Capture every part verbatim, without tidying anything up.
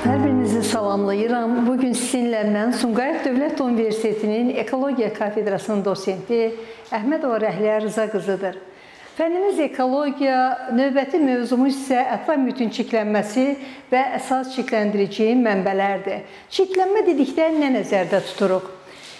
Hər birinizi salamlayıram. Bugün sizinlə Sumqayıt Dövlət Universitetinin Ekologiya Kafedrasının dosenti Əhmədova Rəhliyə Rıza qızıdır. Fənnimiz ekologiya, növbəti mövzumuz isə ətraf mühitin çirklənməsi və əsas çirkləndirici mənbələrdir. Çirklənmə dedikdə nə nəzərdə tuturuq?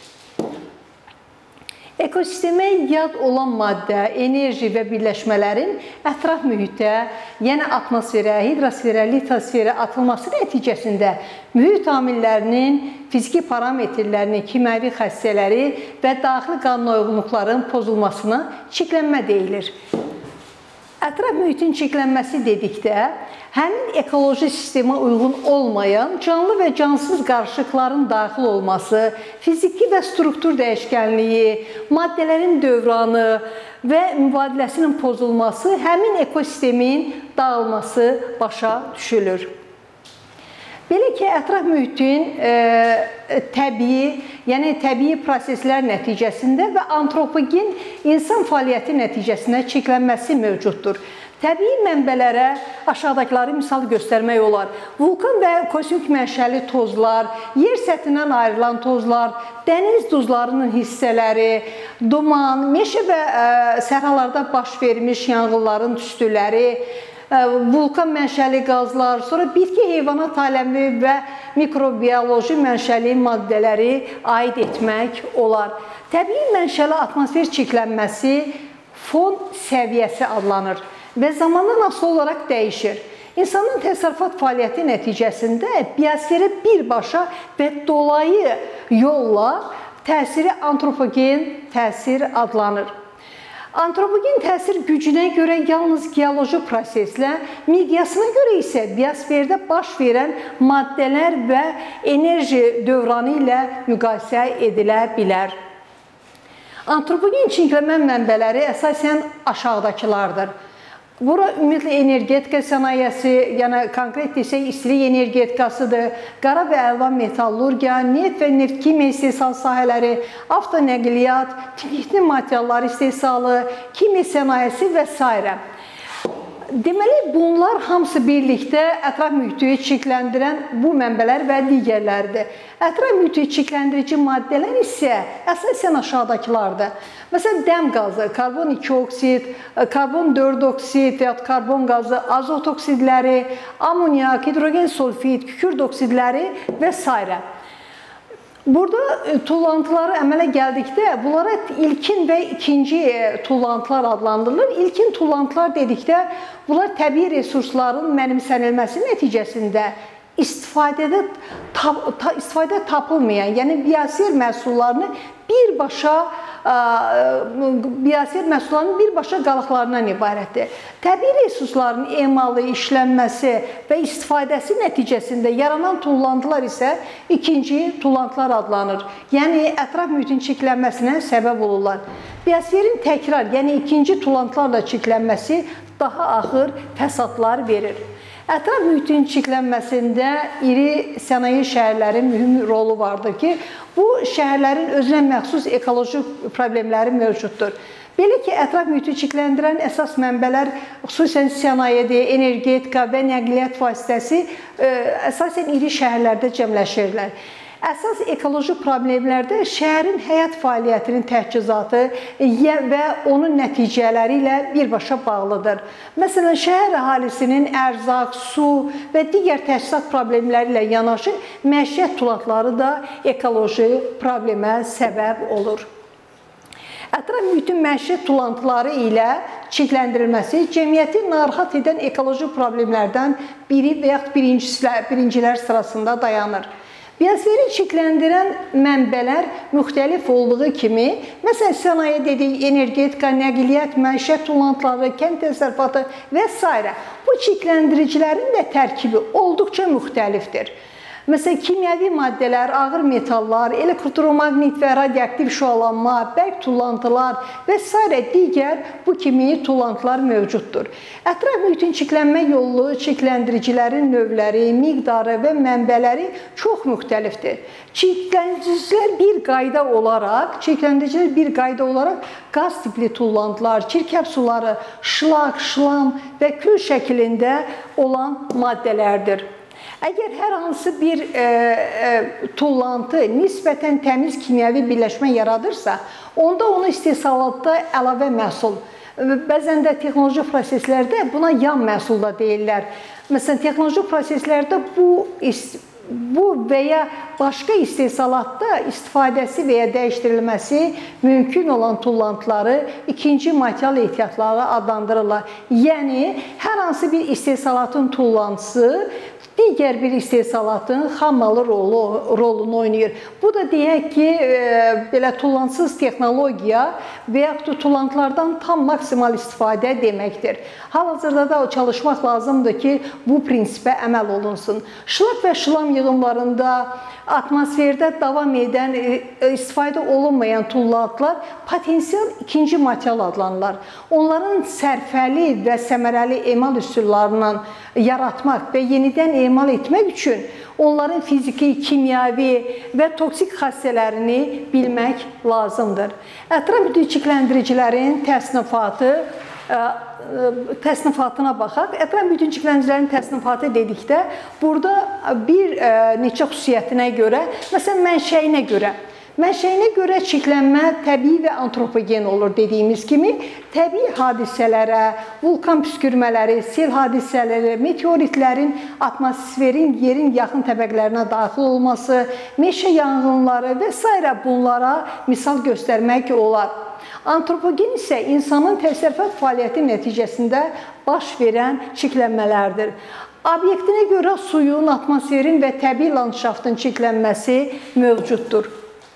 Ekosistemə yad olan maddə, enerji və birləşmələrin ətraf mühitə, yəni atmosferə, hidrosferə, litosferə atılması nəticəsində mühit amillərinin, fiziki parametrlərinin, kimyəvi xassələri və daxili qanuna uyğunluqların pozulmasına çirklənmə deyilir. Ətraf mühitin çirklənməsi dedikdə, həmin ekoloji sistemə uyğun olmayan canlı və cansız qarışıqların daxil olması, fiziki və struktur dəyişkənliyi, maddələrin dövranı və mübadiləsinin pozulması, həmin ekosistemin dağılması başa düşülür. Belə ki, ətraf mühitin e, təbii, yəni təbii proseslər nəticəsində və antropogen insan fəaliyyəti nəticəsində çirklənməsi mövcuddur. Təbii mənbələrə aşağıdakıları misal göstərmək olar. Vulkan və kosmik mənşəli tozlar, yer səthindən ayrılan tozlar, dəniz duzlarının hissələri, duman, meşə və e, səhralarda baş vermiş yanğınların tüstüləri, vulkan mənşəli qazlar, sonra bitki heyvanat aləmi və mikrobioloji mənşəli maddələri aid etmək olar. Təbii mənşəli atmosfer çirklənməsi fon səviyyəsi adlanır və zamandan asılı olaraq dəyişir. İnsanın təsərrüfat fəaliyyəti nəticəsində biosferə birbaşa və dolayı yolla təsiri antropogen təsir adlanır. Antropogen təsir gücünə görə yalnız geoloji proseslə, miqyasına görə isə biosferdə baş verən maddələr və enerji dövranı ilə müqayisə edilə bilər. Antropogen çirklənmə mənbələri əsasən aşağıdakılardır. Bura ümumiyyətlə energetika sənayesi, yəni konkret desək istilik energetikasıdır, qara və əlvan metallurgiya, neft və neft kimya istehsal sahələri, avtonəqliyyat, texnik materiallar istehsalı, kimya sənayesi və s. Deməli, bunlar hamısı birlikdə ətraf mühiti çirkləndirən bu mənbələr və digərləridir. Ətraf mühiti çirkləndirici maddələr isə əsasən aşağıdakılardır. Məsələn, dəm qazı, karbon iki oksid, karbon dörd oksid və ya karbon qazı, azot oksidləri, amoniak, hidrogen sulfid, kükürt oksidləri və s. Burada tullantıları əmələ gəldikdə, bunlara ilkin və ikinci tullantılar adlandırılır. İlkin tullantılar dedikdə, bunlar təbii resursların mənimsənilməsi nəticəsində istifadədə, istifadə tapılmayan, yəni biosfer məhsullarını birbaşa biosfer məhsullarının birbaşa qalıqlarından ibarətdir. Təbii resursların emalı, işlənməsi və istifadəsi nəticəsində yaranan tullantılar isə ikinci tullantılar adlanır. Yəni, ətraf mühitin çirklənməsinə səbəb olurlar. Biosferin təkrar, yəni ikinci tullantılarla çirklənməsi daha ağır fəsadlar verir. Ətraf mühitin çirklənməsində iri sənaye şəhərlərin mühüm rolu vardır ki, bu şəhərlərin özünə məxsus ekoloji problemləri mövcuddur. Belə ki, ətraf mühiti çirkləndirən əsas mənbələr xüsusən sənayedir, energetika və nəqliyyat vasitəsi əsasən iri şəhərlərdə cəmləşirlər. Əsas ekoloji problemlərdə şəhərin həyat fəaliyyətinin təchizatı və onun nəticələri ilə birbaşa bağlıdır. Məsələn, şəhər əhalisinin ərzaq, su və digər təchizat problemləri ilə yanaşı məişət tullantıları da ekoloji problemə səbəb olur. Ətraf mühitin məişət tullantıları ilə çirkləndirilməsi cəmiyyəti narahat edən ekoloji problemlərdən biri və yaxud birincilər sırasında dayanır. Biosferi çirkləndirən mənbələr müxtəlif olduğu kimi, məsələn, sənaye dedik, energetika, nəqliyyat, məişət tullantıları, kənd təsərrüfatı və s. Bu çirkləndiricilərin də tərkibi olduqca müxtəlifdir. Məsələn, kimyəvi maddələr, ağır metallar, elektromaqnit və radioaktiv şüalanma, bərk tullantılar və s. digər bu kimi tullantılar mövcuddur. Ətraf mühitin çirklənmə yolu, çirkləndiricilərin növləri, miqdarı və mənbələri çox müxtəlifdir. Çirkləndiricilər bir qayda olaraq, çirkləndiricilər bir qayda olaraq qaz tipli tullantılar, çirkəb suları, şlaq, şlam və kül şəklində olan maddələrdir. Əgər hər hansı bir e, e, tullantı nisbətən təmiz kimyəvi birləşmə yaradırsa, onda onu istehsalatda əlavə məhsul, bəzən də texnoloji proseslərdə buna yan məhsul da deyirlər. Məsələn, texnoloji proseslərdə bu bu və ya başqa istehsalatda istifadəsi və ya dəyişdirilməsi mümkün olan tullantıları ikinci material ehtiyatları adlandırırlar. Yəni, hər hansı bir istehsalatın tullantısı digər bir istehsalatın xammalı rolu, rolunu oynayır. Bu da deyək ki, e, belə tullansız texnologiya və yaxud da tullantılardan tam maksimal istifadə deməkdir. Hal-hazırda da çalışmaq lazımdır ki, bu prinsipə əməl olunsun. Şlak və şlam yığımlarında atmosferdə davam edən, e, istifadə olunmayan tullantılar potensial ikinci material adlanırlar. Onların sərfəli və səmərəli emal üsullarından yaratmaq və yenidən emal etmək üçün onların fiziki, kimyəvi və toksik xassələrini bilmək lazımdır. Ətraf bütünçikləndiricilərin təsnifatı, təsnifatına baxaq. Ətraf bütünçikləndiricilərin təsnifatı dedikdə, burada bir neçə xüsusiyyətinə görə, məsələn, mənşəyinə görə, Mənşəyinə görə çirklənmə təbii və antropogen olur dediyimiz kimi, təbii hadisələrə, vulkan püskürmələri, sel hadisələri, meteoritlərin atmosferin, yerin yaxın təbəqələrinə daxil olması, meşə yanğınları və s. bunlara misal göstərmək olar. Antropogen isə insanın təsərrüfat fəaliyyəti nəticəsində baş verən çirklənmələrdir. Obyektinə görə suyun, atmosferin və təbii landşaftın çirklənməsi mövcuddur.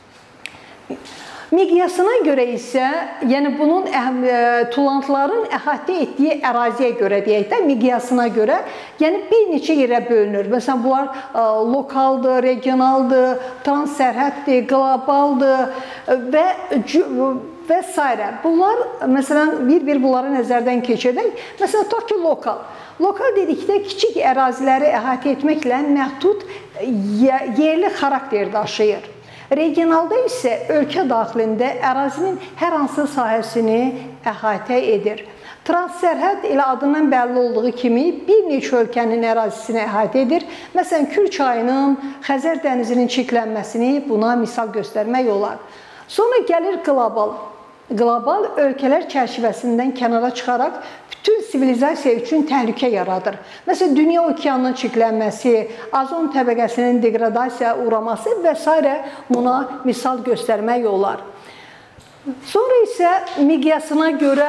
Miqyasına görə isə, yəni bunun tullantıların əhatə etdiyi əraziyə görə deyək də, miqyasına görə, yəni bir neçə yerə bölünür. Məsələn, bunlar lokaldır, regionaldır, transsərhəddir, qlobaldır və və s. Bunlar, məsələn, bir-bir bunları nəzərdən keçirdək. Məsələn, tutaq ki, lokal. Lokal dedikdə kiçik əraziləri əhatə etməklə məhdud yerli xarakter daşıyır. Regionalda isə ölkə daxilində ərazinin hər hansı sahəsini əhatə edir. Transsərhəd elə adından bəlli olduğu kimi bir neçə ölkənin ərazisini əhatə edir. Məsələn, Kür çayının, Xəzər dənizinin çirklənməsini buna misal göstərmək olar. Sonra gəlir qlobal. Qlobal ölkələr çərçivəsindən kənara çıxaraq bütün sivilizasiya üçün təhlükə yaradır. Məsələn, dünya okeanının çirklənməsi, ozon təbəqəsinin degradasiyaya uğraması və s. buna misal göstərmək olar. Sonra isə miqyasına görə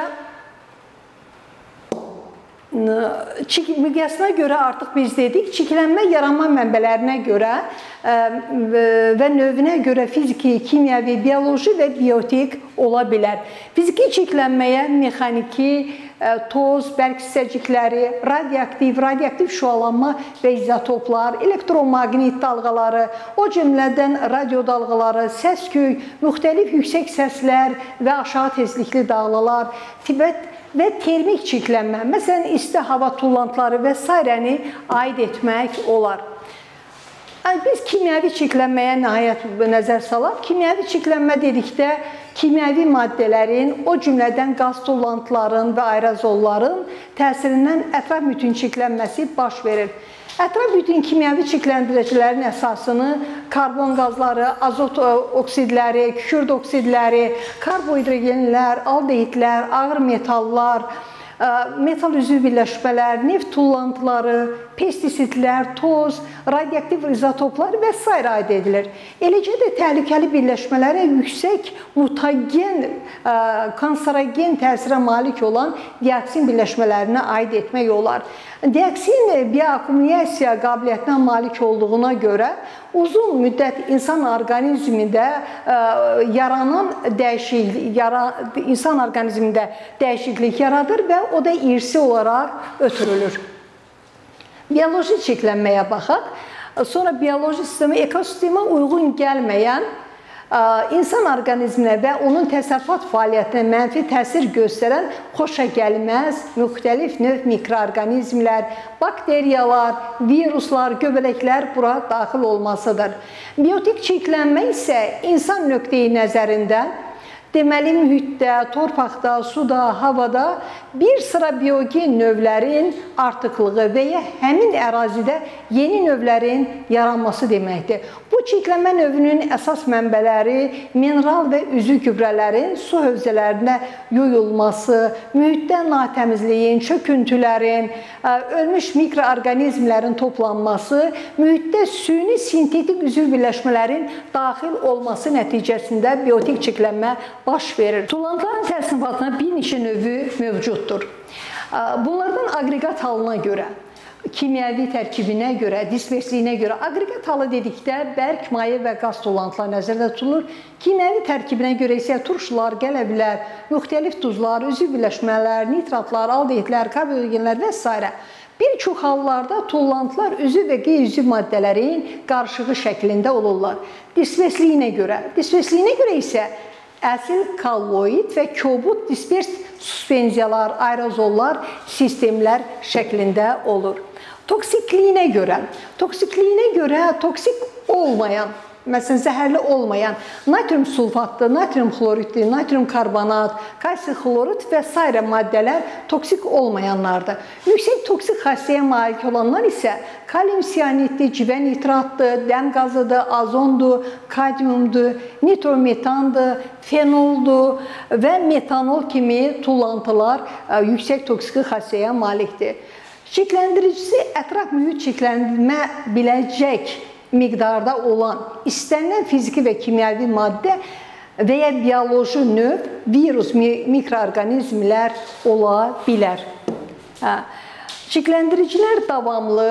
miqyasına görə artıq biz dedik, çirklənmə yaranma mənbələrinə görə və növünə görə fiziki, kimyəvi, bioloji və biotik ola bilər. Fiziki çirklənməyə mexaniki, toz, bərk hissəcikləri, radioaktiv, radioaktiv şüalanma və izotoplar, elektromaqnit dalğaları, o cümlədən radio dalğaları, səs-küy, müxtəlif yüksək səslər və aşağı tezlikli dalğalar, tibet və termik çirklənmə, məsələn, isti hava tullantıları və s.ni aid etmək olar. Biz kimyəvi çirklənməyə nəhayət nəzər salaq. Kimyəvi çirklənmə dedikdə kimyəvi maddələrin, o cümlədən qaz tullantıların və aerozolların təsirindən ətraf mühitin çirklənməsi baş verir. Ətraf mühitin kimyəvi çirkləndiricilərin əsasını karbon qazları, azot oksidləri, kükürt oksidləri, karbohidrogenlər, aldehidlər, ağır metallar, metal üzv birləşmələr, neft tullantıları, pestisidlər, toz, radioaktiv izotoplar və s. aid edilir. Eləcə də təhlükəli birləşmələrə yüksək mutagen, kanserogen təsirə malik olan dioksin birləşmələrinə aid etmək olar. Dioksin bioakumulasiya qabiliyyətinə malik olduğuna görə uzun müddət insan orqanizmində yaranan dəyişiklik, insan orqanizmində dəyişiklik yaradır və o da irsi olaraq ötürülür. Bioloji çirklənməyə baxaq. Sonra bioloji sistemə, ekosistemə uyğun gəlməyən insan orqanizminə və onun təsərrüfat fəaliyyətinə mənfi təsir göstərən xoşagəlməz, müxtəlif növ mikroorqanizmlər, bakteriyalar, viruslar, göbələklər bura daxil olmasıdır. Biotik çirklənmə isə insan nöqteyi nəzərindən Deməli, mühitdə, torpaqda, suda, havada bir sıra biogen növlərin artıqlığı və ya həmin ərazidə yeni növlərin yaranması deməkdir. Bu çirklənmə növünün əsas mənbələri mineral və üzü gübrələrin su hövzələrində yuyulması, mühitdə natəmizliyin, çöküntülərin, ölmüş mikroorqanizmlərin toplanması, mühitdə süni sintetik üzv birləşmələrin daxil olması nəticəsində biotik çirklənmə baş verir. Tullantıların təsnifatına bir neçə növü mövcuddur. Bunlardan aqreqat halına görə, kimyəvi tərkibinə görə, dispersliyinə görə, aqreqat halı dedikdə bərk, maye və qaz tullantılar nəzərdə tutulur. Kimyəvi tərkibinə görə isə turşular, qələvlər, müxtəlif duzlar, üzv birləşmələr, nitratlar, aldehidlər, karbogenlər və s. Bir çox hallarda tullantılar üzv və qeyri-üzv maddələrin qarışığı şəklində olurlar. Dispersliyinə görə, dispersliyinə görə isə əsil kolloid və kobud dispers suspenziyalar, aerozollar, sistemlər şəklində olur. Toksikliyinə görə, toksikliyinə görə toksik olmayan, məsələn, zəhərli olmayan natrium sulfatlı, natrium xloridli, natrium karbonat, kalsiy xlorid və s. maddələr toksik olmayanlardır. Yüksək toksik xassəyə malik olanlar isə kalium siyaniddir, civə nitratdır, dəm qazıdır, azondur, kadmiumdur, nitrometandır, fenoldur və metanol kimi tullantılar yüksək toksik xassəyə malikdir. Çirkləndiricisi ətraf mühit çirkləndirmə biləcək miqdarda olan istənilən fiziki və kimyəvi maddə və ya bioloji növ, virus, mikroorqanizmlər ola bilər. Çirkləndiricilər davamlı,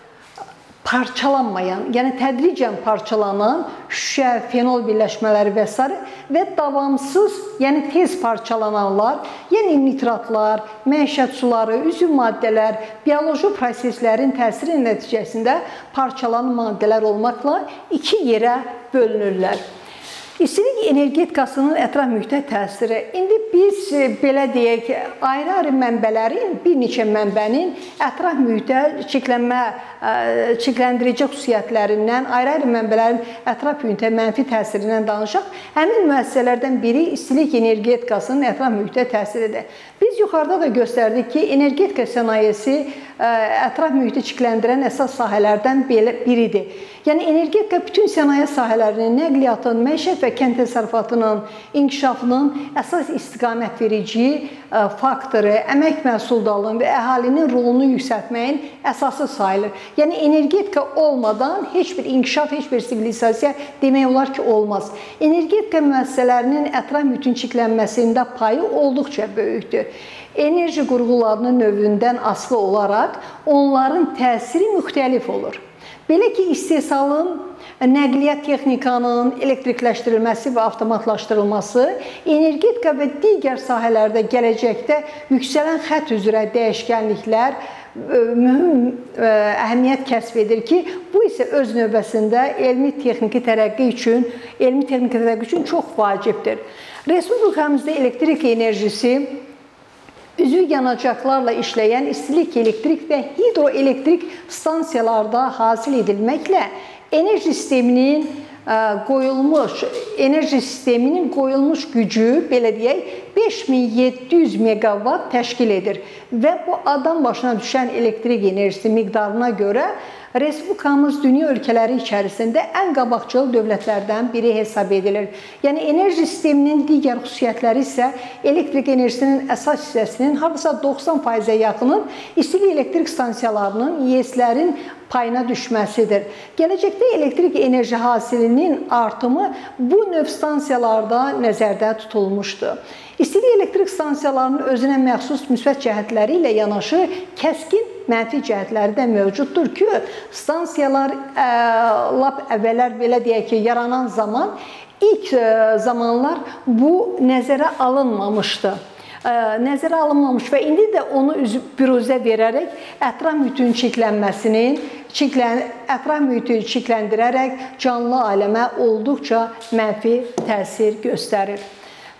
parçalanmayan, yəni tədricən parçalanan şüşə, fenol birləşmələri və s. və davamsız, yəni tez parçalananlar, yəni nitratlar, məişət suları, üzv maddələr, bioloji proseslərin təsiri nəticəsində parçalanan maddələr olmaqla iki yerə bölünürlər. İstilik energetikasının ətraf mühitə təsiri. İndi biz belə deyək, ayrı-ayrı mənbələrin, bir neçə mənbənin ətraf mühitə çirklənmə, çirkləndirici xüsusiyyətlərindən, ayrı-ayrı mənbələrin ətraf mühitə mənfi təsirindən danışaq. Həmin müəssisələrdən biri istilik energetikasının ətraf mühitə təsiridir. Biz yuxarıda da göstərdik ki, energetika sənayesi ətraf mühiti çirkləndirən əsas sahələrdən biridir. Yəni, energetika bütün sənaye sahələrinin, nəqliyyatın, məişət və kənd təsərrüfatının, inkişafının əsas istiqamət verici faktoru, əmək məhsuldalığının və əhalinin rolunu yüksəltməyin əsası sayılır. Yəni, energetika olmadan heç bir inkişaf, heç bir sivilizasiya demək olar ki, olmaz. Energetika müəssisələrinin ətraf mühitin çirklənməsində payı olduqca böyükdür. Enerji qurğularının növündən asılı olaraq onların təsiri müxtəlif olur. Belə ki, istehsalın, nəqliyyat texnikanın elektrikləşdirilməsi və avtomatlaşdırılması, energetika və digər sahələrdə gələcəkdə yüksələn xətt üzrə dəyişkənliklər mühüm əhəmiyyət kəsb edir ki, bu isə öz növbəsində elmi-texniki tərəqqi üçün, elmi-texniki tərəqqi üçün çox vacibdir. Respublikamızda elektrik enerjisi üzvü yanacaqlarla işləyən istilik elektrik və hidroelektrik stansiyalarda hasil edilməklə enerji sisteminin qoyulmuş, enerji sisteminin qoyulmuş gücü, belə deyək, beş min yeddi yüz meqavat təşkil edir və bu adam başına düşən elektrik enerjisi miqdarına görə Respublikamız dünya ölkələri içərisində ən qabaqcıl dövlətlərdən biri hesab edilir. Yəni, enerji sisteminin digər xüsusiyyətləri isə elektrik enerjisinin əsas hissəsinin hardasa doxsan faizə yaxının istilik elektrik stansiyalarının İ E S-lərin payına düşməsidir. Gələcəkdə elektrik enerji hasilinin artımı bu növ stansiyalarda nəzərdə tutulmuşdur. İstilik elektrik stansiyalarının özünə məxsus müsbət cəhətləri ilə yanaşı kəskin mənfi cəhətləri də mövcuddur ki, stansiyalar ə, lap əvvəllər belə deyək ki, yaranan zaman ilk ə, zamanlar bu nəzərə alınmamışdı. Ə, nəzərə alınmamış və indi də onu büruzə verərək ətraf mühitin çirklənməsinin, çirklən, ətraf mühiti çirkləndirərək canlı aləmə olduqca mənfi təsir göstərir.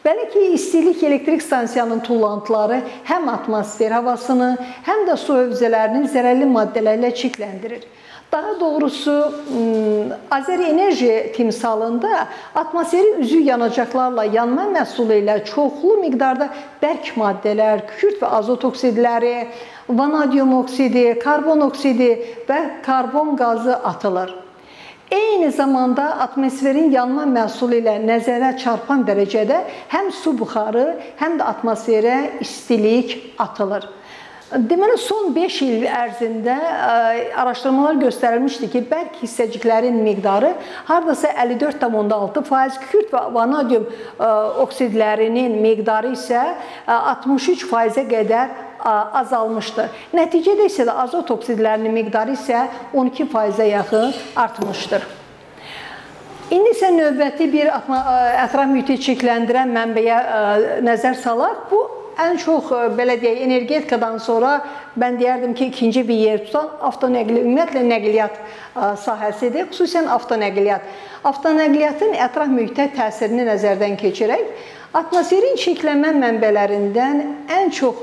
Belə ki, istilik elektrik stansiyanın tullantıları həm atmosfer havasını, həm də su hövzələrini zərərli maddələrlə çirkləndirir. Daha doğrusu, Azərenerji timsalında atmosferin üzü yanacaqlarla, yanma məhsulu ilə çoxlu miqdarda bərk maddələr, kükürt və azot oksidləri, vanadyum oksidi, karbon oksidi və karbon qazı atılır. Eyni zamanda atmosferin yanma məhsulu ilə nəzərə çarpan dərəcədə həm su buxarı, həm də atmosferə istilik atılır. Deməli, son beş il ərzində araşdırmalar göstərilmişdi ki, bərk hissəciklərin miqdarı hardasa əlli dörd tam altı faiz, kükürt və vanadyum oksidlərinin miqdarı isə altmış üç faizə qədər azalmışdır. Nəticədə isə də azot oksidlərinin miqdarı isə on iki faizə yaxın artmışdır. İndi isə növbəti bir ətraf mühiti çirkləndirən mənbəyə nəzər salaq. Bu ən çox, belə deyək, energetikadan sonra mən deyərdim ki, ikinci bir yer tutan avtonəqliyyat, ümumiyyətlə nəqliyyat sahəsidir, xüsusən avtonəqliyyat. Avtonəqliyyatın ətraf mühitə təsirini nəzərdən keçirək, atmosferin çirklənmə mənbələrindən ən çox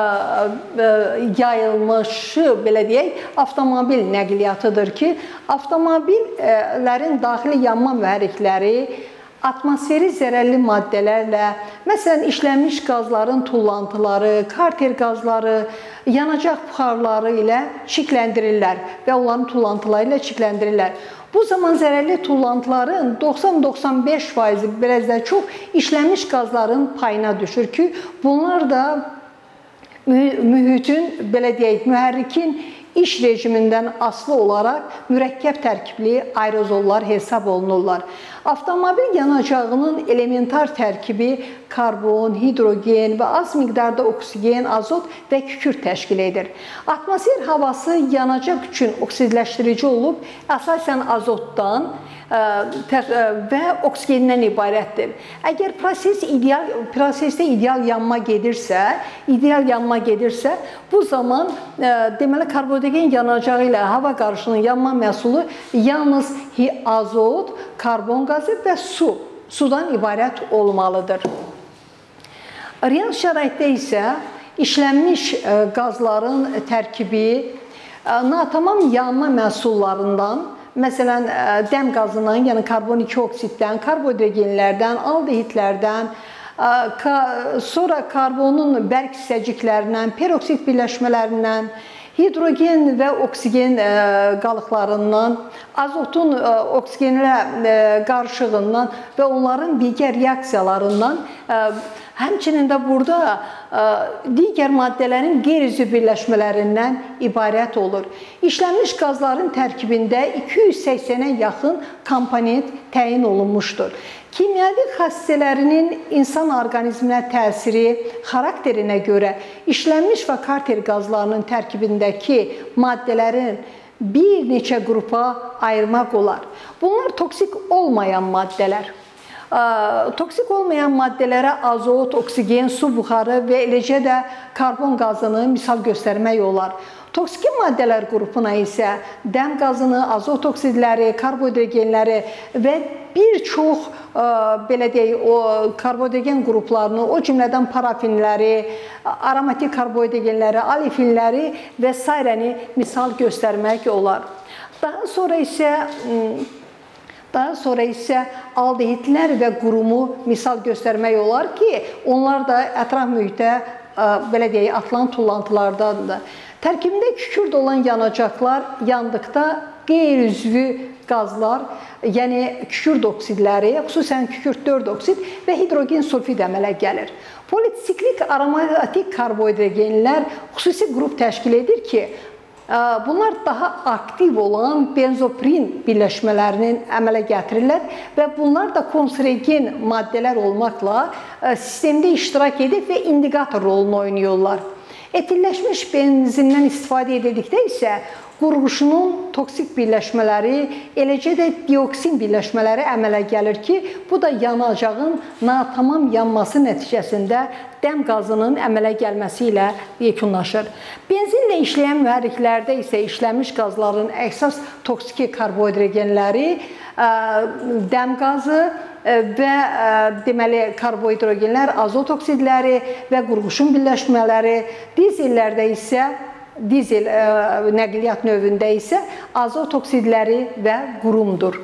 yayılmışı, belə deyək, avtomobil nəqliyyatıdır ki, avtomobillərin daxili yanma mühərrikləri atmosferi zərərli maddələrlə, məsələn, işlənmiş qazların tullantıları, karter qazları, yanacaq buxarları ilə çirkləndirirlər və onların tullantıları ilə çirkləndirirlər. Bu zaman zərərli tullantıların doxsan doxsan beş faizi biraz da çox işlənmiş qazların payına düşür ki, bunlar da mühitin, belə deyək, mühərrikin iş rejimindən asılı olaraq mürəkkəb tərkibli aerozollar hesab olunurlar. Avtomobil yanacağının elementar tərkibi karbon, hidrogen və az miqdarda oksigen, azot və kükürt təşkil edir. Atmosfer havası yanacaq üçün oksidləşdirici olub, əsasən azotdan və oksigendən ibarətdir. Əgər proses ideal, prosesdə ideal yanma gedirsə, ideal yanma gedirsə, bu zaman deməli karbon yanacağı ilə hava qarışığının yanma məhsulu yalnız azot, karbon qazı və su, sudan ibarət olmalıdır. Real şəraitdə isə işlənmiş qazların tərkibi natamam yanma məhsullarından, məsələn, dəm qazından, yəni karbon iki oksiddən, karbohidrogenlərdən, aldehidlərdən, sonra karbonun bərk hissəciklərindən, peroksid birləşmələrindən, hidrogen və oksigen qalıqlarından, azotun oksigenlə qarışığından və onların digər reaksiyalarından, həmçinin də burada digər maddələrin qeyri-üzv birləşmələrindən ibarət olur. İşlənmiş qazların tərkibində iki yüz səksənə yaxın komponent təyin olunmuşdur. Kimyəvi xassələrinin insan orqanizminə təsiri xarakterinə görə işlənmiş və karter qazlarının tərkibindəki maddələrin bir neçə qrupa ayırmaq olar. Bunlar toksik olmayan maddələr. Toksik olmayan maddələrə azot, oksigen, su buxarı və eləcə də karbon qazını misal göstərmək olar. Toksik maddələr qrupuna isə dəm qazını, azot oksidləri, karbohidrogenləri və bir çox belə deyək, o karbohidrogen qruplarını, o cümlədən parafinləri, aromatik karbohidrogenləri, alifinləri və sairəni misal göstərmək olar. Daha sonra isə Daha sonra isə aldehidlər və qurumu misal göstərmək olar ki, onlar da ətraf mühitə, belə deyək, atılan tullantılardandır. Tərkibində kükürt olan yanacaqlar yandıqda qeyri-üzvü qazlar, yəni kükürt oksidləri, xüsusən kükürt dörd oksid və hidrogen sulfid əmələ gəlir. Polisiklik aromatik karbohidrogenlər xüsusi qrup təşkil edir ki, bunlar daha aktiv olan benzoprin birləşmələrinin əmələ gətirirlər və bunlar da konsergen maddələr olmaqla sistemdə iştirak edir və indikator rolunu oynayırlar. Etilləşmiş benzindən istifadə edildikdə isə qurğuşunun toksik birləşmələri, eləcə də dioksin birləşmələri əmələ gəlir ki, bu da yanacağın natamam yanması nəticəsində dəm qazının əmələ gəlməsi ilə yekunlaşır. Benzinlə işləyən mühərriklərdə isə işlənmiş qazların əsas toksiki karbohidrogenləri, dəm qazı və deməli karbohidrogenlər, azot oksidləri və qurğuşun birləşmələri, dizellərdə isə dizel nəqliyyat növündə isə azot oksidləri və qurumdur.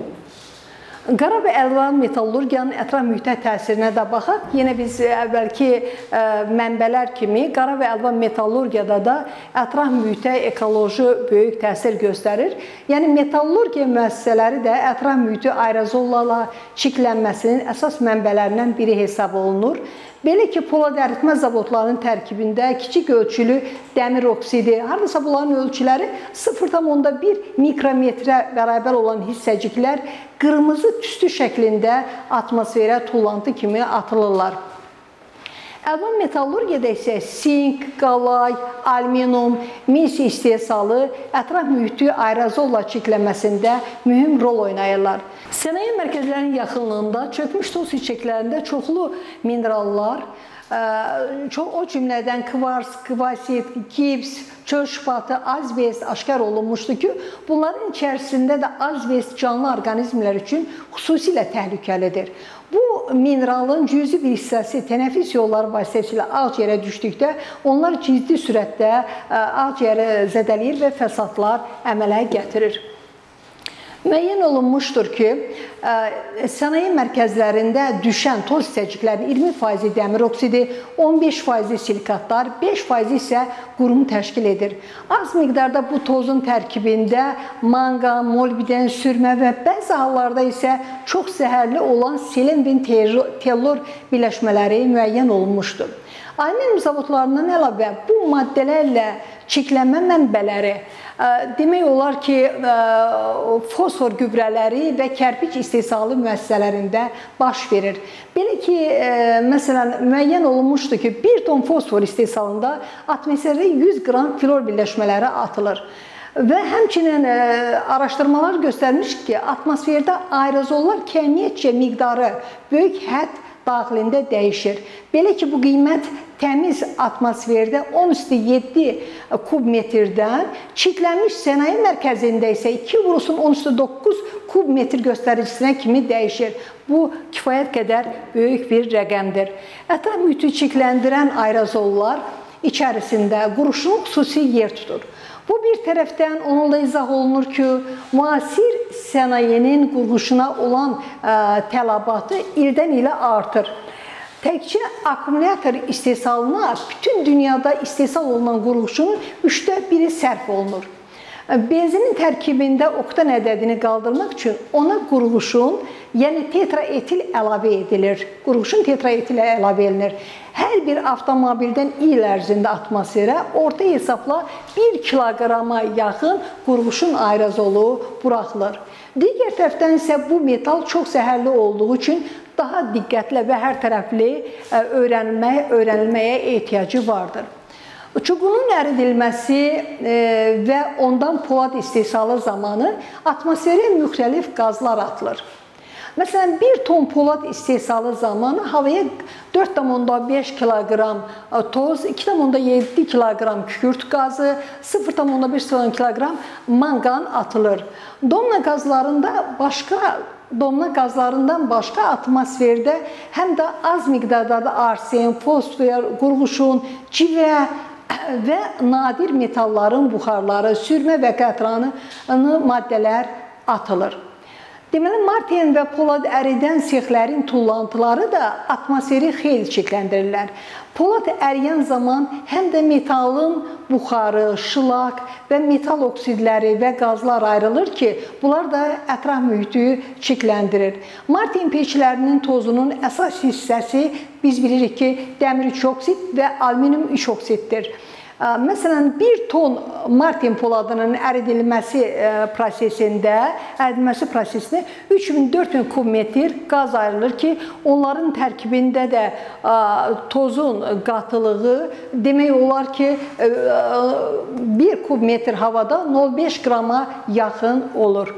Qara və əlvan metallurgiyanın ətraf mühitə təsirinə də baxaq. Yenə biz əvvəlki mənbələr kimi qara və əlvan metallurgiyada da ətraf mühitə ekoloji böyük təsir göstərir. Yəni metallurgiya müəssisələri də ətraf mühiti aerozollarla çirklənməsinin əsas mənbələrindən biri hesab olunur. Belə ki, polad əritmə zavodlarının tərkibində kiçik ölçülü dəmir oksidi, haradasa bunların ölçüləri sıfır tam onda bir mikrometrə bərabər olan hissəciklər qırmızı tüstü şəklində atmosferə tullantı kimi atılırlar. Əlvan metallurgiyada isə sink, qalay, alüminium, mis istehsalı ətraf mühiti aerozolla çirklənməsində mühüm rol oynayırlar. Sənaye mərkəzlərinin yaxınlığında çökmüş toz çiçəklərində çoxlu minerallar, o cümlədən kvars, kvasit, gips, çöl şüfatı, azbest aşkar olunmuşdur ki, bunların içərisində də azbest canlı orqanizmlər üçün xüsusilə təhlükəlidir. Bu mineralın cüzi bir hissəsi tənəffüs yolları vasitəsilə ağciyərə düşdükdə onlar ciddi sürətdə ağciyəri zədələyir və fəsadlar əmələ gətirir. Müəyyən olunmuşdur ki, sənaye mərkəzlərində düşən toz hissəciklərin iyirmi faizi dəmir oksidi, on beş faizi silikatlar, beş faizi isə qurumu təşkil edir. Az miqdarda bu tozun tərkibində manqan, molibden, sürmə və bəzi hallarda isə çox zəhərli olan selen və tellur birləşmələri müəyyən olunmuşdur. Alüminium zavodlarından əlavə bu maddələrlə çirklənmə mənbələri, demək olar ki, fosfor gübrələri və kərpic istehsalı müəssisələrində baş verir. Belə ki, məsələn, müəyyən olunmuşdur ki, bir ton fosfor istehsalında atmosferdə yüz qram flor birləşmələri atılır. Və həmçinin araşdırmalar göstərmiş ki, atmosferdə aerozollar kəmiyyətcə miqdarı böyük hədd daxilində dəyişir. Belə ki, bu qiymət təmiz atmosferdə on üstü yeddi kub metrdən, çirklənmiş sənaye mərkəzində isə iki vurusun on üstü doqquz kub metr göstəricisinə kimi dəyişir. Bu, kifayət qədər böyük bir rəqəmdir. Ətraf mühiti çirkləndirən aerozollar içərisində qurğuşun xüsusi yer tutur. Bu bir tərəfdən onunla izah olunur ki, müasir sənayenin qurğuşuna olan tələbatı ildən ilə artır. Təkcə akkumulyator istehsalına bütün dünyada istehsal olunan qurğuşunun üçdə biri sərf olunur. Benzinin tərkibində oktan ədədini qaldırmaq üçün ona qurğuşun, yəni tetraetil əlavə edilir. Qurğuşun tetraetil əlavə edilir. Hər bir avtomobildən il ərzində atmosferə orta hesabla bir kiloqrama yaxın qurğuşun aerozolu buraxılır. Digər tərəfdən isə bu metal çox zəhərli olduğu üçün daha diqqətli və hər tərəfli öyrənilməyə, öyrənilməyə ehtiyacı vardır. Çubuğun əridilməsi və ondan polad istehsalı zamanı atmosferə müxtəlif qazlar atılır. Məsələn, bir ton polad istehsalı zamanı havaya dörd tam onda beş kiloqram toz, iki tam onda yeddi kiloqram kükürt qazı, sıfır tam onda bir kiloqram manqan atılır. Domna qazlarında başqa Domna qazlarından başqa atmosferdə həm də az miqdarda da arsen, fosfor, qurğuşun, civə və nadir metalların buxarları, sürmə və qətranı maddələr atılır. Deməli, marten və polad əridən sexlərin tullantıları da atmosferi xeyli çirkləndirirlər. Polad əriyən zaman həm də metalın buxarı, şılaq və metal oksidləri və qazlar ayrılır ki, bunlar da ətraf mühiti çirkləndirir. Marten peçlərinin tozunun əsas hissəsi biz bilirik ki, dəmir üç oksid və alüminium üç oksiddir. Məsələn, bir ton Martin poladının əridilməsi prosesində, əridilməsi prosesində üç min dörd min kub metr qaz ayrılır ki, onların tərkibində də tozun qatılığı demək olar ki, bir kub metr havada nol beş qrama yaxın olur.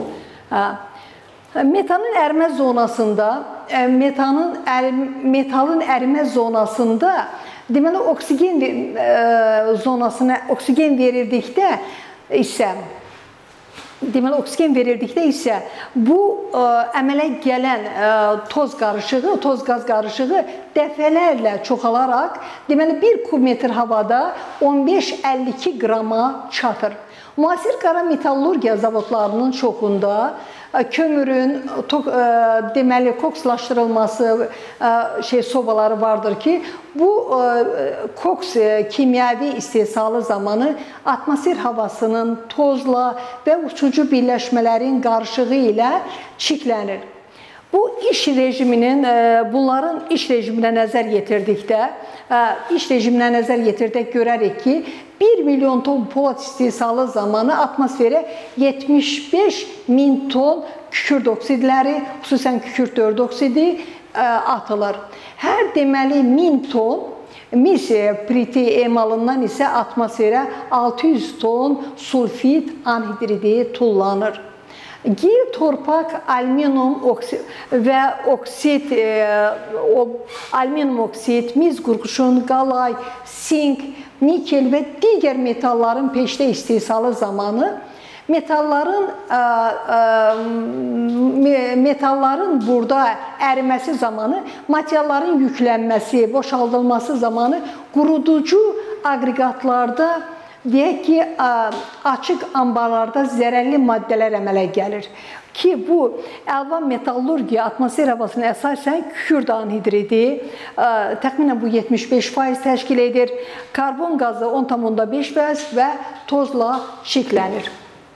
Metanın ərimə zonasında, metanın metalın ərimə zonasında deməli, oksigen zonasına oksigen verildikdə isə, deməli, oksigen verildikdə isə bu əmələ gələn toz qarışığı, toz qaz qarışığı dəfələrlə çoxalaraq, deməli, bir kub metr havada on beş əlli iki qrama çatır. Müasir qara metallurgiya zavodlarının çoxunda kömürün deməli kokslaşdırılması şey sobaları vardır ki, bu koks kimyəvi istehsalı zamanı atmosfer havasının tozla və uçucu birləşmələrin qarışığı ilə çirklənir. Bu iş rejiminin, bunların iş rejiminə nəzər yetirdikdə, iş rejiminə nəzər yetirdək görərik ki, bir milyon ton polad istehsalı zamanı atmosferə yetmiş beş min ton kükürt oksidləri, xüsusən kükürt dörd oksidi atılır. Hər deməli min ton mis priti emalından isə atmosferə altı yüz ton sulfit anhidridi tullanır. Gil, torpaq, alüminium və oksid, alüminium oksid, mis qurğuşun, qalay, sink, nikel və digər metalların peşdə istehsalı zamanı metalların metalların burada əriməsi zamanı materialların yüklənməsi, boşaldılması zamanı quruducu aqreqatlarda deyək ki, açıq ambarlarda zərərli maddələr əmələ gəlir ki, bu əlvan metallurgiya atmosfer havasına əsasən kükürt anhidridi təxminən bu yetmiş beş faiz təşkil edir, karbon qazı on tam onda beş faiz və tozla çirklənir.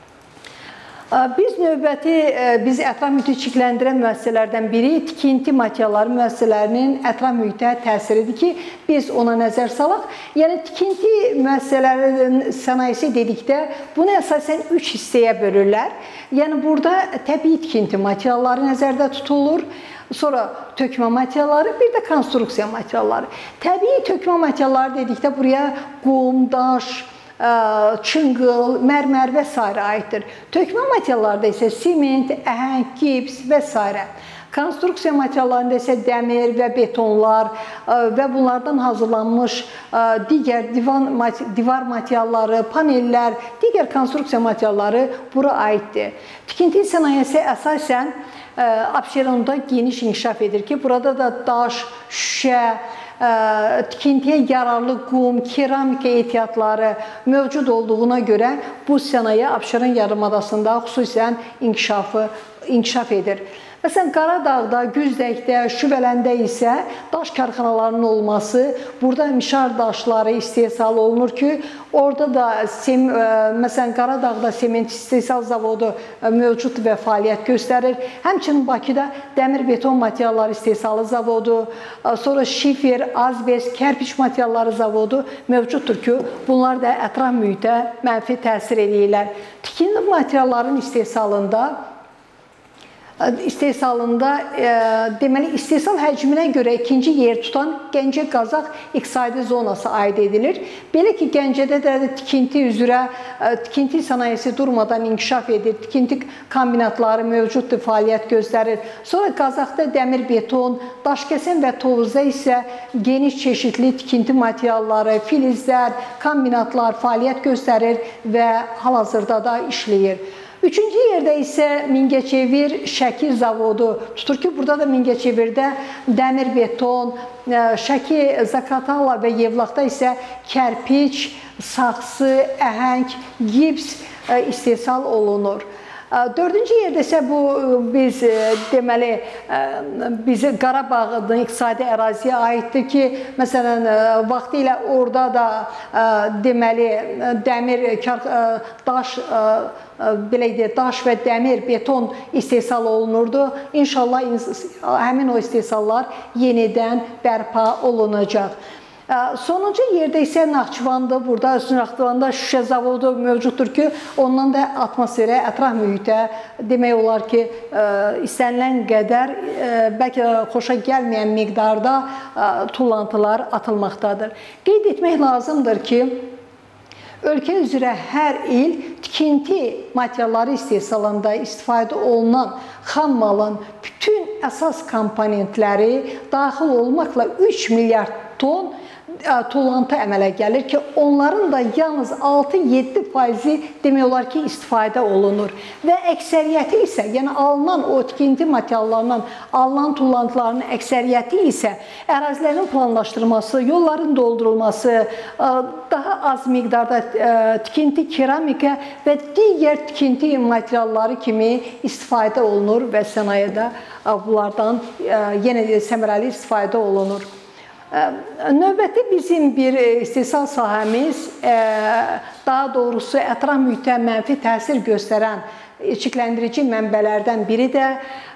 Biz növbəti, bizi ətraf mühiti çirkləndirən müəssisələrdən biri tikinti materialları müəssisələrinin ətraf mühitə təsiridir ki, biz ona nəzər salaq. Yəni, tikinti müəssisələrinin sənayesi dedikdə, bunu əsasən üç hissəyə bölürlər. Yəni, burada təbii tikinti materialları nəzərdə tutulur. Sonra tökmə materialları, bir də konstruksiya materialları. Təbii tökmə materialları dedikdə buraya qum, daş, çınqıl, mərmər və s. aiddir. Tökmə materiallarda isə sement, əhəng, gips və s. Konstruksiya materiallarında isə dəmir və betonlar və bunlardan hazırlanmış digər divar materialları, panellər, digər konstruksiya materialları bura aiddir. Tikinti sənayesi əsasən Abşeronda geniş inkişaf edir ki, burada da daş, şüşə, tikintiyə yararlı qum, keramika ehtiyatları mövcud olduğuna görə bu sənaye Abşeron yarımadasında xüsusən inkişafı, inkişaf edir. Məsələn, Qaradağda, Güzdəkdə, Şüvələndə isə daş karxanalarının olması, burada mişar daşları istehsal olunur ki, orada da, məsələn, Qaradağda sement istehsal zavodu mövcud və fəaliyyət göstərir. Həmçinin Bakıda dəmir beton materialları istehsalı zavodu, sonra şifer, azbest, kərpiç materialları zavodu mövcuddur ki, bunlar da ətraf mühitə mənfi təsir edirlər. Tikinti materialların istehsalında istehsalında deməli istehsal həcminə görə ikinci yer tutan Gəncə Qazax iqtisadi zonası aid edilir. Belə ki, Gəncədə də tikinti üzrə tikinti sənayesi durmadan inkişaf edir. Tikinti kombinatları mövcuddur, fəaliyyət göstərir. Sonra Qazaxda dəmir beton, daşkəsən və tovuzda isə geniş çeşidli tikinti materialları, filizlər, kombinatlar fəaliyyət göstərir və hal-hazırda da işləyir. Üçüncü yerdə isə Mingəçevir Şəki zavodu tutur ki, burada da Mingəçevirdə dəmir beton, Şəki, Zakatala və Yevlaxda isə kərpiç, saxsı, əhəng, gips istehsal olunur. Dördüncü yerdə isə bu biz deməli bizi Qarabağın iqtisadi əraziyə aiddir ki, məsələn vaxtı ilə orada da deməli dəmir, daş, belə deyək, daş və dəmir, beton istehsal olunurdu. İnşallah həmin o istehsallar yenidən bərpa olunacaq. Sonuncu yerdə isə Naxçıvanda, burada Naxçıvanda şüşə zavodu mövcuddur ki, ondan da atmosferə, ətraf mühitə demək olar ki, istənilən qədər, bəlkə xoşa gəlməyən miqdarda tullantılar atılmaqdadır. Qeyd etmək lazımdır ki, ölkə üzrə hər il tikinti materialları istehsalında istifadə olunan xam malın bütün əsas komponentləri daxil olmaqla üç milyard ton tullantı əmələ gəlir ki, onların da yalnız altı yeddi faizi demək olar ki, istifadə olunur. Və əksəriyyəti isə, yəni alınan o tikinti materiallarından alınan tullantıların əksəriyyəti isə ərazilərin planlaşdırılması, yolların doldurulması, daha az miqdarda tikinti, keramika və digər tikinti materialları kimi istifadə olunur və sənayedə bunlardan yenə də səmərəli istifadə olunur. Növbəti bizim bir istehsal sahəmiz, daha doğrusu ətraf mühitə mənfi təsir göstərən çirkləndirici mənbələrdən biri də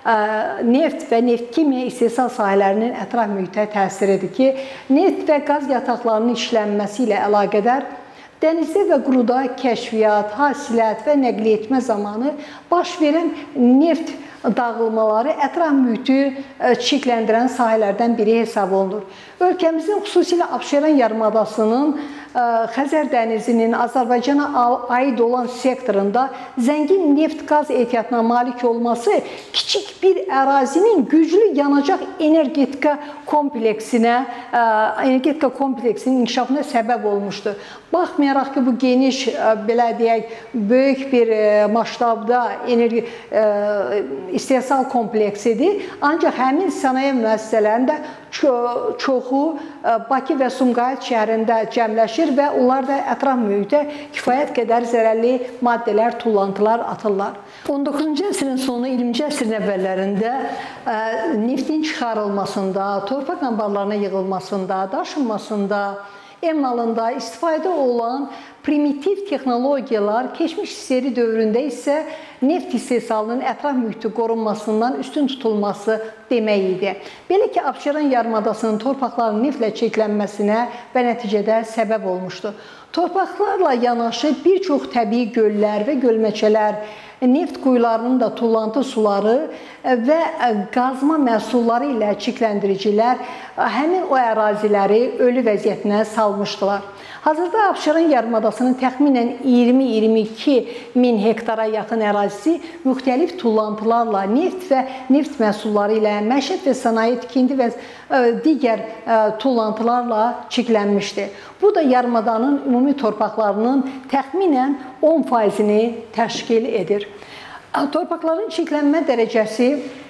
neft və neft kimya istehsal sahələrinin ətraf mühitə təsiridir ki, neft və qaz yataqlarının işlənməsi ilə əlaqədar dənizdə və quruda kəşfiyyat, hasilət və nəql etmə zamanı baş verən neft dağılmaları ətraf mühiti çirkləndirən sahələrdən biri hesab olunur. Ölkəmizin xüsusilə Abşeron yarımadasının Xəzər dənizinin Azərbaycana aid olan sektorunda zəngin neft-qaz ehtiyatına malik olması kiçik bir ərazinin güclü yanacaq energetika kompleksinə, energetika kompleksinin inkişafına səbəb olmuşdur. Baxmayaraq ki, bu geniş, belə deyək, böyük bir maştabda enerji istehsal kompleksidir. Ancaq həmin sənaye müəssisələrində çoxu Bakı və Sumqayıt şəhərində cəmləşir və onlar da ətraf mühitə kifayət qədər zərərli maddələr, tullantılar atırlar. on doqquzuncu əsrin sonu, iyirminci əsrin əvvəllərində neftin çıxarılmasında, torpaq anbarlarına yığılmasında, daşınmasında, emalında istifadə olan primitiv texnologiyalar keçmiş seri dövründə isə neft istehsalının ətraf mühiti qorunmasından üstün tutulması demək idi. Belə ki, Abşeron yarımadasının torpaqların neftlə çirklənməsinə və nəticədə səbəb olmuşdu. Torpaqlarla yanaşı bir çox təbii göllər və gölməçələr, neft quyularının da tullantı suları və qazma məhsulları ilə çirkləndiricilər həmin o əraziləri ölü vəziyyətinə salmışdılar. Hazırda Abşeron yarımadasının təxminən iyirmi iyirmi iki min hektara yaxın ərazisi müxtəlif tullantılarla, neft və neft məhsulları ilə, məişət və sənaye, tikinti və digər tullantılarla çirklənmişdir. Bu da yarımadanın ümumi torpaqlarının təxminən on faizini təşkil edir. Torpaqların çirklənmə dərəcəsi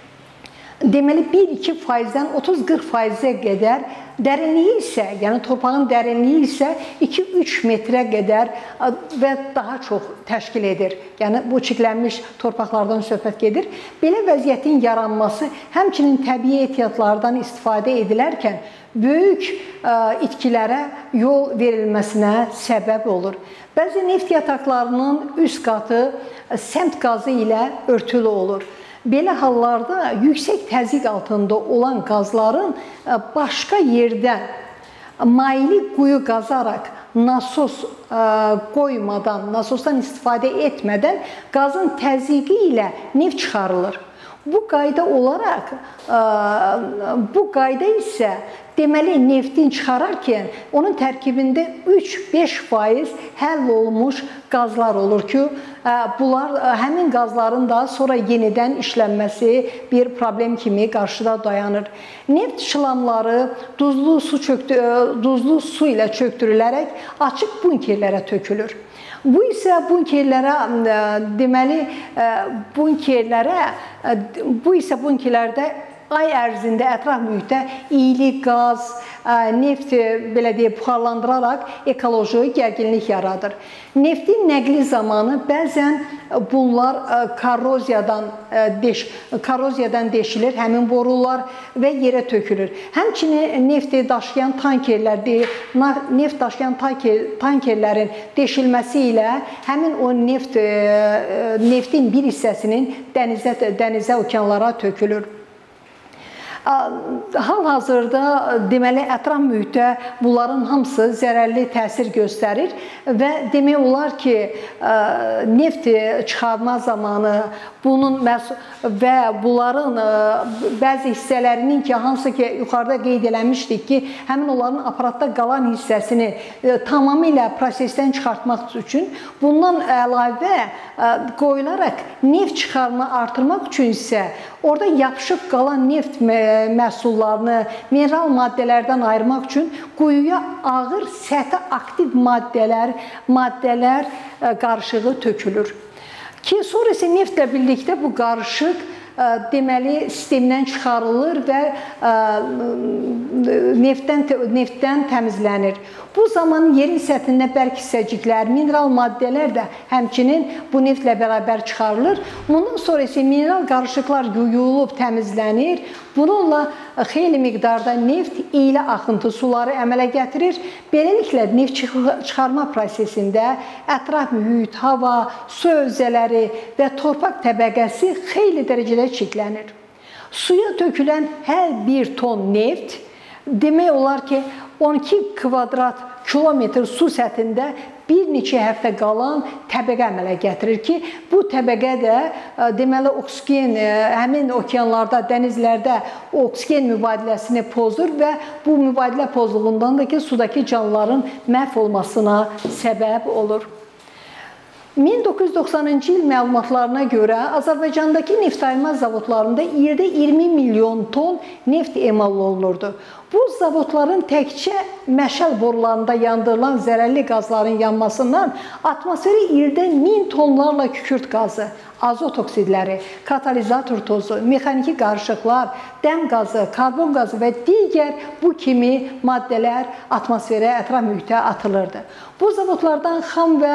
deməli bir iki faizdən otuz qırx faizə qədər, dərinliyi isə, yəni torpağın dərinliyi isə iki üç metrə qədər və daha çox təşkil edir. Yəni bu çirklənmiş torpaqlardan söhbət gedir. Belə vəziyyətin yaranması həmçinin təbii ehtiyatlardan istifadə edilərkən böyük itkilərə yol verilməsinə səbəb olur. Bəzi neft yataqlarının üst qatı səmt qazı ilə örtülü olur. Belə hallarda yüksək təzyiq altında olan qazların başqa yerdən maili quyu qazaraq nasos qoymadan, nasosdan istifadə etmədən qazın təzyiqi ilə neft çıxarılır. Bu qayda olaraq, bu qayda isə deməli neftin çıxararkən onun tərkibində üç beş faiz həll olunmuş qazlar olur ki, bunlar həmin qazların da sonra yenidən işlənməsi bir problem kimi qarşıda dayanır. Neft şılamları duzlu su çöktü, duzlu su ilə çöktürülərək açıq bunkerlərə tökülür. Bu isə bunkerlərə deməli bunkerlərə bu isə bunkerlərdə ay ərzində ətraf mühitə iyili qaz, neft belə deyək buxarlandıraraq ekoloji gərginlik yaradır. Neftin nəqli zamanı bəzən bunlar korroziyadan deş, korroziyadan deşilir, həmin borular və yerə tökülür. Həmçinin nefti daşıyan tankerlər, neft daşıyan tankerlərin deşilməsi ilə həmin o neft neftin bir hissəsinin dənizə, dənizə, okeanlara tökülür. Hal-hazırda deməli ətraf mühitə bunların hamısı zərərli təsir göstərir və demək olar ki, neft çıxarma zamanı bunun və bunların bəzi hissələrinin ki, hansı ki yuxarıda qeyd eləmişdik ki, həmin onların aparatda qalan hissəsini tamamilə prosesdən çıxartmaq üçün bundan əlavə qoyularaq neft çıxarma artırmaq üçün isə orada yapışıb qalan neft məhsullarını mineral maddələrdən ayırmaq üçün quyuya ağır səthi aktiv maddələr, maddələr qarışığı tökülür. Ki, sonra isə neftlə birlikdə bu qarışıq deməli sistemdən çıxarılır və neftdən, neftdən təmizlənir. Bu zaman yerin səthində bərk hissəciklər, mineral maddələr də həmçinin bu neftlə bərabər çıxarılır. Bundan sonra isə mineral qarışıqlar yuyulub təmizlənir. Bununla xeyli miqdarda neft iylə axıntı suları əmələ gətirir. Beləliklə, neft çıxarma prosesində ətraf mühit, hava, su hövzələri və torpaq təbəqəsi xeyli dərəcədə çirklənir. Suya tökülən hər bir ton neft demək olar ki, on iki kvadrat kilometr su səthində bir neçə həftə qalan təbəqə əmələ gətirir ki, bu təbəqə də deməli oksigen, həmin okeanlarda, dənizlərdə oksigen mübadiləsini pozur və bu mübadilə pozduğundan da ki, sudakı canlıların məhv olmasına səbəb olur. min doqquz yüz doxsanıncı il məlumatlarına görə Azərbaycandakı neftayırma zavodlarında ildə iyirmi milyon ton neft emal olunurdu. Bu zavodların təkcə məşəl borularında yandırılan zərərli qazların yanmasından atmosferə ildə min tonlarla kükürt qazı, azot oksidləri, katalizator tozu, mexaniki qarışıqlar, dəm qazı, karbon qazı və digər bu kimi maddələr atmosferə, ətraf mühitə atılırdı. Bu zavodlardan xam və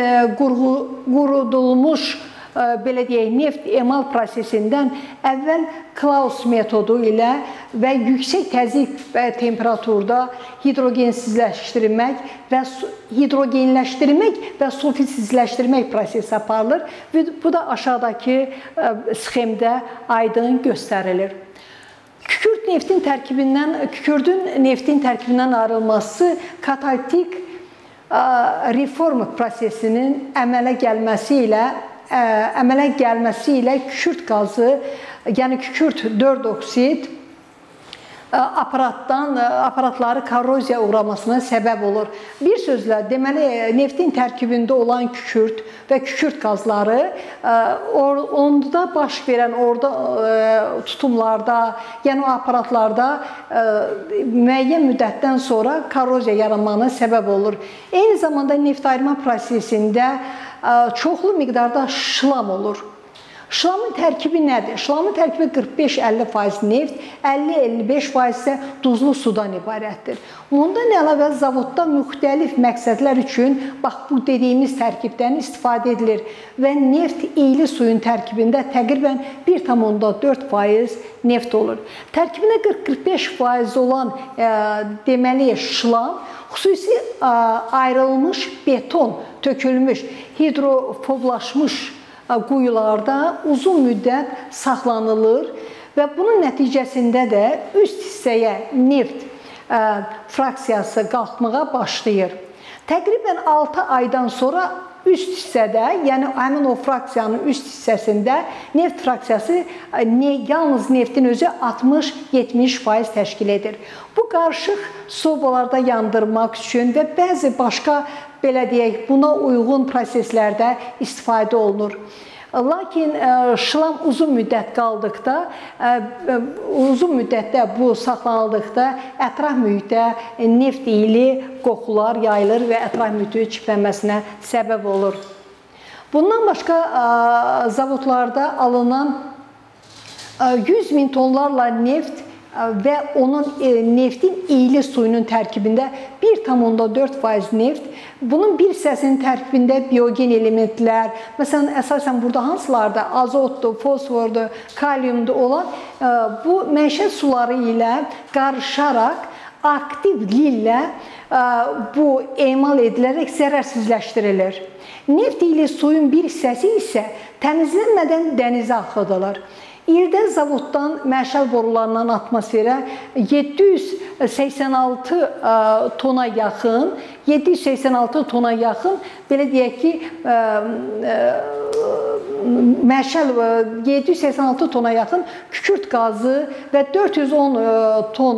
qurudulmuş belə deyək, neft emal prosesindən əvvəl Klaus metodu ilə və yüksək təzyiq və temperaturda hidrogensizləşdirmək və hidrogenləşdirmək və sulfitsizləşdirmək prosesi aparılır və bu da aşağıdakı sxemdə aydın göstərilir. Kükürt neftin tərkibindən, kükürdün neftin tərkibindən ayrılması katalitik reform prosesinin əmələ gəlməsi ilə əmələ gəlməsi ilə kükürt qazı, yəni kükürt dörd oksid aparatdan, aparatları korroziya uğramasına səbəb olur. Bir sözlə, deməli, neftin tərkibində olan kükürt və kükürt qazları onda baş verən orada tutumlarda, yəni o aparatlarda müəyyən müddətdən sonra korroziya yaranmasına səbəb olur. Eyni zamanda neft ayırma prosesində çoxlu miqdarda şlam olur. Şlamın tərkibi nədir? Şlamın tərkibi qırx beş əlli faiz neft, əlli əlli beş faiz isə duzlu sudan ibarətdir. Bundan əlavə zavodda müxtəlif məqsədlər üçün bax bu dediyimiz tərkibdən istifadə edilir və neft iyli suyun tərkibində təqribən bir tam onda dörd faiz neft olur. Tərkibində qırx qırx beş faiz olan e, deməli şlam xüsusi e, ayrılmış beton, tökülmüş, hidrofoblaşmış quyularda uzun müddət saxlanılır və bunun nəticəsində də üst hissəyə neft fraksiyası qalxmağa başlayır. Təqribən altı aydan sonra üst hissədə, yəni həmin o fraksiyanın üst hissəsində neft fraksiyası yalnız neftin özü altmış yetmiş faiz təşkil edir. Bu qarışıq sobalarda yandırmaq üçün və bəzi başqa belə deyək, buna uyğun proseslərdə istifadə olunur. Lakin şlam uzun müddət qaldıqda, uzun müddətdə bu saxlanıldıqda ətraf mühitə neft iyili qoxular yayılır və ətraf mühitin çirklənməsinə səbəb olur. Bundan başqa zavodlarda alınan yüz min tonlarla neft və onun neftin iyili suyunun tərkibində bir tam onda dörd faiz neft, bunun bir hissəsinin tərkibində biogen elementlər, məsələn, əsasən burada hansılarda azotdur, fosfordur, kaliumdur olan bu məişət suları ilə qarışaraq aktiv lillə bu emal edilərək zərərsizləşdirilir. Neft iyili suyun bir hissəsi isə təmizlənmədən dənizə axıdılır. İldə zavoddan məşəl borularından atmosferə yeddi yüz səksən altı tona yaxın, yeddi yüz səksən altı tona yaxın, belə deyək ki, məşəl yeddi yüz səksən altı tona yaxın kükürt qazı və dörd yüz on ton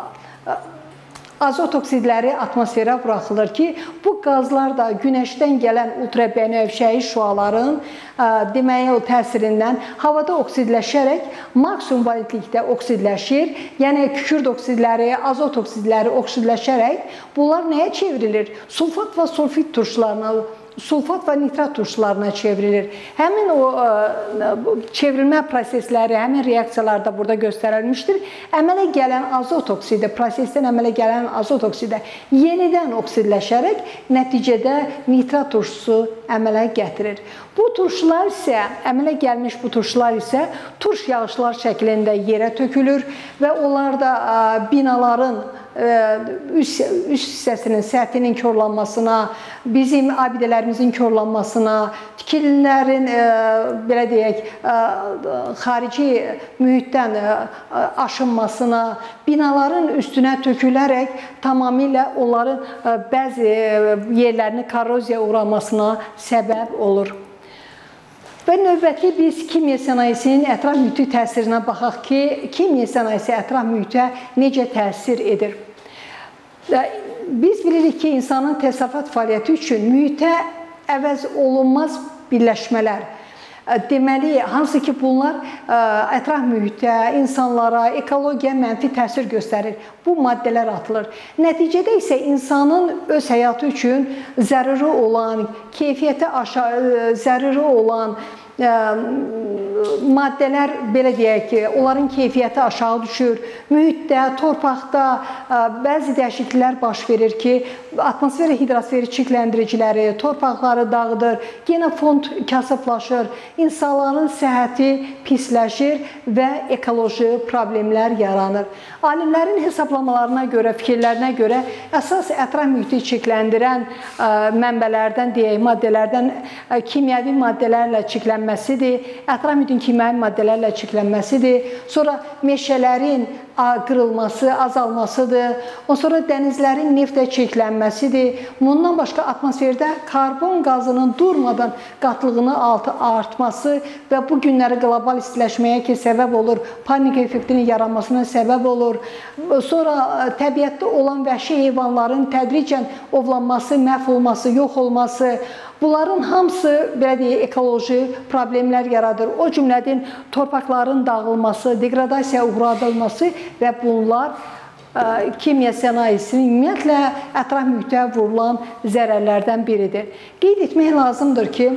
azot oksidləri atmosferə buraxılır ki, bu qazlar da günəşdən gələn ultrabənövşəyi şüaların deməyə o təsirindən havada oksidləşərək maksimum validlikdə oksidləşir. Yəni kükürt oksidləri, azot oksidləri oksidləşərək bunlar nəyə çevrilir? Sulfat və sulfit turşularına, sulfat və nitrat turşularına çevrilir. Həmin o çevrilmə prosesləri, həmin reaksiyalar da burada göstərilmişdir. Əmələ gələn azot oksidi, prosesdən əmələ gələn azot oksidi yenidən oksidləşərək nəticədə nitrat turşusu əmələ gətirir. Bu turşular isə, əmələ gəlmiş bu turşular isə turş yağışlar şəklində yerə tökülür və onlar da binaların üst hissəsinin, səthinin korlanmasına, bizim abidələrimizin korlanmasına, tikililərin, belə deyək, xarici mühitdən aşınmasına, binaların üstünə tökülərək tamamilə onların bəzi yerlərini korroziya uğramasına səbəb olur. Və növbəti biz kimya sənayesinin ətraf mühiti təsirinə baxaq ki, kimya sənayesi ətraf mühitə necə təsir edir? Biz bilirik ki, insanın təsərrüfat fəaliyyəti üçün mühitə əvəz olunmaz birləşmələr, deməli, hansı ki, bunlar ətraf mühitə, insanlara, ekologiyaya mənfi təsir göstərir. Bu maddələr atılır. Nəticədə isə insanın öz həyatı üçün zəruri olan, keyfiyyəti aşağı, zəruri olan maddələr, belə deyək ki, onların keyfiyyəti aşağı düşür. Mühitdə, torpaqda bəzi dəyişikliklər baş verir ki, atmosfer və hidrosferi çirkləndiriciləri torpaqları dağıdır, genofond kasıblaşır, insanların səhhəti pisləşir və ekoloji problemlər yaranır. Alimlərin hesablamalarına görə, fikirlərinə görə əsas ətraf mühiti çirkləndirən mənbələrdən, deyək, maddələrdən kimyəvi maddələrlə çirklənməsidir, ətraf mühitin kimyəvi maddələrlə çirklənməsidir, sonra meşələrin qırılması, azalmasıdır, ondan sonra dənizlərin neftlə çirklənməsidir. Bundan başqa atmosferdə karbon qazının durmadan qatlığını artması və bu günləri qlobal istiləşməyə ki, səbəb olur, panik effektinin yaranmasına səbəb olur. Sonra təbiətdə olan vəhşi heyvanların tədricən ovlanması, məhv olması, yox olması, bunların hamısı, belə deyək, ekoloji problemlər yaradır. O cümlədən torpaqların dağılması, degradasiyaya uğradılması və bunlar kimya sənayesinin ümumiyyətlə ətraf mühitə vurulan zərərlərdən biridir. Qeyd etmək lazımdır ki,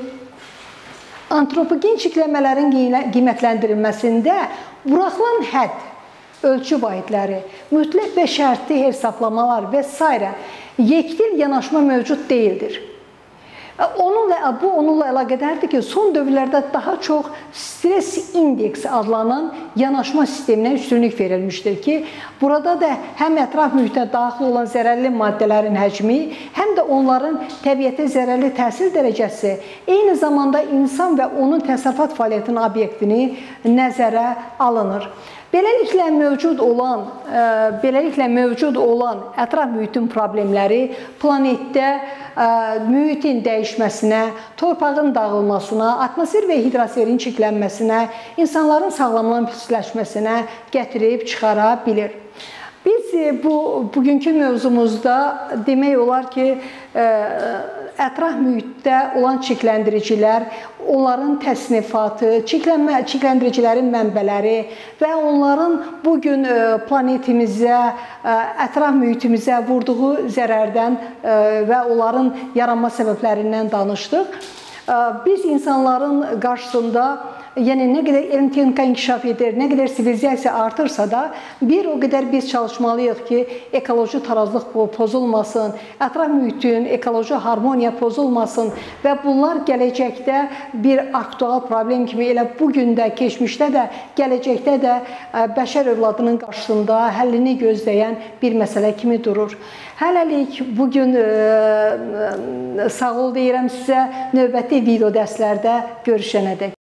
antropogen çirklənmələrin qiymətləndirilməsində buraxılan hədd, ölçü vahidləri, mütləq və şərtli hesablamalar və s. yekdil yanaşma mövcud deyildir. Onunla, bu onunla əlaqədardır ki, son dövrlərdə daha çox stres indeksi adlanan yanaşma sisteminə üstünlük verilmişdir ki, burada da həm ətraf mühitə daxil olan zərərli maddələrin həcmi, həm də onların təbiətə zərərli təsir dərəcəsi, eyni zamanda insan və onun təsərrüfat fəaliyyətinin obyektini nəzərə alınır. Beləliklə mövcud olan, beləliklə mövcud olan ətraf mühitin problemləri planetdə mühitin dəyişməsinə, torpağın dağılmasına, atmosfer və hidrosferin çirklənməsinə, insanların sağlamlığının pisləşməsinə gətirib çıxara bilir. Biz bu bugünkü mövzumuzda demək olar ki, ətraf mühitdə olan çirkləndiricilər, onların təsnifatı, çirkləndiricilərin mənbələri və onların bugün planetimizə, ətraf mühitimizə vurduğu zərərdən və onların yaranma səbəblərindən danışdıq. Biz insanların qarşısında, yəni nə qədər elm-texnika inkişaf edir, nə qədər sivilizasiya artırsa da, bir o qədər biz çalışmalıyıq ki, ekoloji tarazlıq pozulmasın, ətraf mühitin ekoloji harmoniya pozulmasın və bunlar gələcəkdə bir aktual problem kimi elə bugün də, keçmişdə də, gələcəkdə də bəşər övladının qarşısında həllini gözləyən bir məsələ kimi durur. Hələlik bugün sağ ol deyirəm sizə, növbəti video dərslərdə görüşənədək.